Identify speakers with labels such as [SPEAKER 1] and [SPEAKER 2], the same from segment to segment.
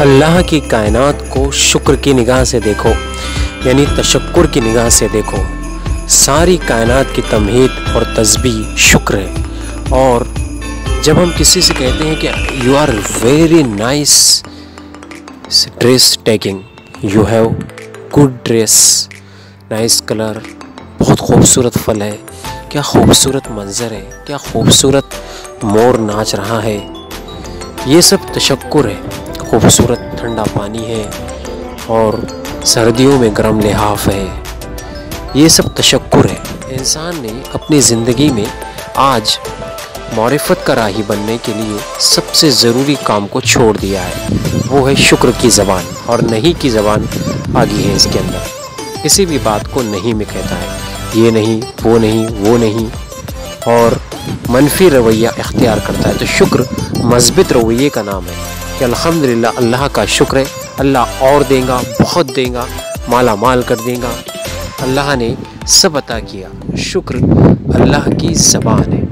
[SPEAKER 1] اللہ کی کائنات کو شکر کی نگاہ سے دیکھو، یعنی تشکر کی نگاہ سے دیکھو۔ ساری کائنات کی تمہید اور تسبیح شکر ہے۔ اور جب ہم کسی سے کہتے ہیں کہ you are very nice dress taking, you have good dress, nice colour, بہت خوبصورت پھل ہے، کیا خوبصورت منظر ہے، کیا خوبصورت مور ناچ رہا ہے، یہ سب تشکر ہے۔ خوبصورت ٹھنڈا پانی ہے اور سردیوں میں گرم لحاف ہے، یہ سب تشکر ہے۔ انسان نے اپنی زندگی میں آج معرفت کا راہی بننے کے لیے سب سے ضروری کام کو چھوڑ دیا ہے، وہ ہے شکر کی زبان، اور نہیں کی زبان آگی ہے اس کے اندر۔ کسی بھی بات کو نہیں میں کہتا ہے، یہ نہیں، وہ نہیں، وہ نہیں، اور منفی رویہ اختیار کرتا ہے۔ تو شکر مثبت رویے کا نام ہے کہ الحمدللہ اللہ کا شکر ہے، اللہ اور دے گا، بہت دے گا، مالا مال کر دے گا، اللہ نے سب عطا کیا۔ شکر اللہ کی زبان ہے۔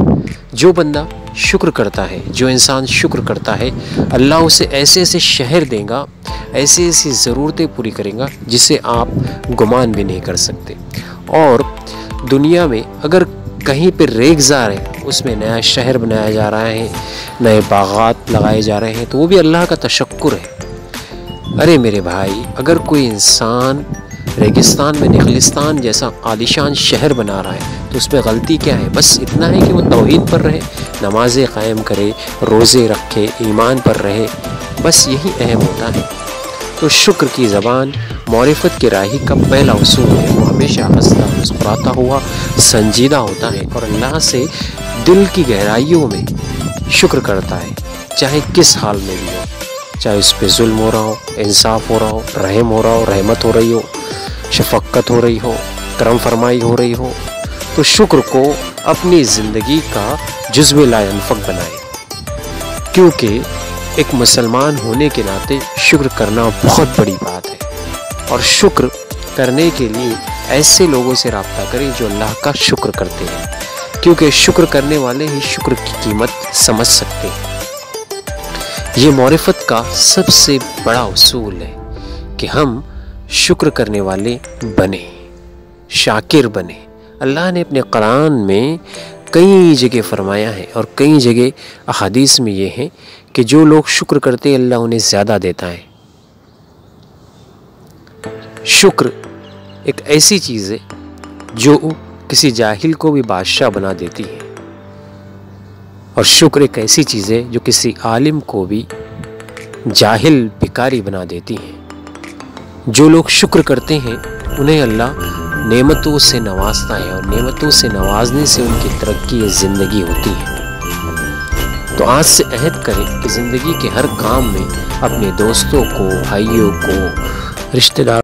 [SPEAKER 1] جو بندہ شکر کرتا ہے، جو انسان شکر کرتا ہے، اللہ اسے ایسے ایسے شہر دے گا، ایسی ایسی ضرورتیں پوری کرے گا جسے آپ گمان بھی نہیں کر سکتے۔ اور دنیا میں اگر کہیں پہ ریگزار ہے، اس میں نیا شہر بنایا جا رہا ہے، نئے باغات لگائے جا رہے ہیں، تو وہ بھی اللہ کا تشکر ہے۔ ارے میرے بھائی، اگر کوئی انسان ریگستان میں نخلستان جیسا عالیشان شہر بنا رہا ہے تو اس میں غلطی کیا ہے؟ بس اتنا ہے کہ وہ توحید پر رہے، نمازیں قائم کرے، روزے رکھے، ایمان پر رہے، بس یہی اہم ہوتا ہے۔ تو شکر کی زبان معرفت کے راہی کا پہلا اصول ہے، وہ ہمیشہ ہنستا مسکراتا ہوا سنجیدہ ہوتا ہے اور اللہ سے دل کی گہرائیوں میں شکر کرتا ہے، چاہے کس حال میں بھی ہو، چاہے اس پہ ظلم ہو رہا ہو، انصاف ہو رہا ہو، رحم ہو رہا ہو، رحمت ہو رہی ہو، شفقت ہو رہی ہو، کرم فرمائی ہو رہی ہو۔ تو شکر کو اپنی زندگی کا جزو لا ينفک بنائے، کیونکہ ایک مسلمان ہونے کے ناطے شکر کرنا بہت بڑی بات ہے۔ اور شکر کرنے کے لیے ایسے لوگوں سے رابطہ کریں جو اللہ کا شکر کرتے ہیں، کیونکہ شکر کرنے والے ہی شکر کی قیمت سمجھ سکتے ہیں۔ یہ معرفت کا سب سے بڑا اصول ہے کہ ہم شکر کرنے والے بنیں، شاکر بنیں۔ اللہ نے اپنے قرآن میں کئی جگہ فرمایا ہے اور کئی جگہ احادیث میں یہ ہے کہ جو لوگ شکر کرتے ہیں اللہ انہیں زیادہ دیتا ہے۔ شکر ایک ایسی چیز ہے جو کسی جاہل کو بھی بادشاہ بنا دیتی ہے، اور شکر ایک ایسی چیز ہے جو کسی عالم کو بھی جاہل بھکاری بنا دیتی ہے۔ جو لوگ شکر کرتے ہیں انہیں اللہ نعمتوں سے نوازتا ہے، اور نعمتوں سے نوازنے سے ان کی ترقی زندگی ہوتی ہے۔ تو آج سے عہد کریں کہ زندگی کے ہر کام میں اپنے دوستوں کو، بھائیوں کو، رشتہ دار